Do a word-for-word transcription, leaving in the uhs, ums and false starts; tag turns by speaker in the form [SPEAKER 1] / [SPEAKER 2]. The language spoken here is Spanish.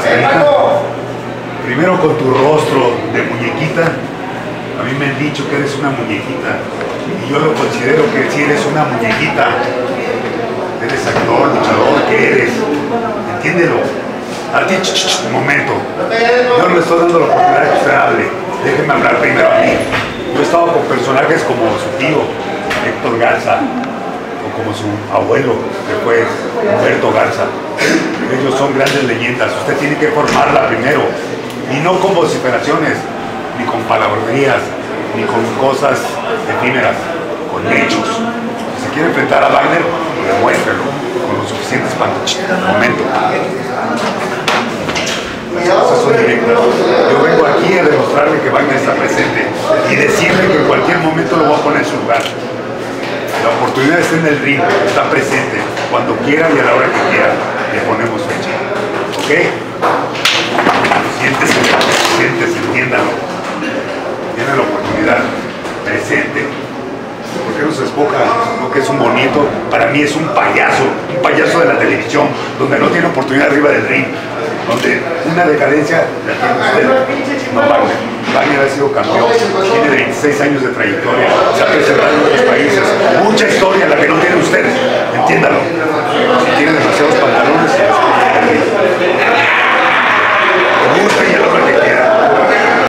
[SPEAKER 1] Margarita, primero con tu rostro de muñequita, a mí me han dicho que eres una muñequita y yo lo considero que sí eres una muñequita. Eres actor, luchador, ¿qué eres? Entiéndelo. A ti, ch, ch, ch, un momento. Yo no le estoy dando la oportunidad de que usted hable. Déjenme hablar primero a mí. Yo he estado con personajes como su tío, Héctor Garza, o como su abuelo, que fue Humberto Garza. Ellos son grandes leyendas. Usted tiene que formarla primero. Y no con vociferaciones, ni con palabrerías, ni con cosas efímeras, con hechos. Si se quiere enfrentar a Wagner, demuéstrelo con los suficientes pantalones. Un momento. Las cosas son directas. Yo vengo aquí a demostrarle que Wagner está presente y decirle que en cualquier momento lo voy a poner en su lugar. La oportunidad está en el ring, está presente. Cuando quiera y a la hora que quiera, le ponemos fecha. ¿Ok? Siéntese, siéntese, entiéndalo. Tiene la oportunidad presente. ¿Por qué no se escoja lo que es un bonito? Para mí es un payaso, un payaso de la televisión, donde no tiene oportunidad arriba del ring, donde una decadencia la tiene usted. No, Wagner. Wagner ha sido campeón, tiene veintiséis años de trayectoria, se ha presentado en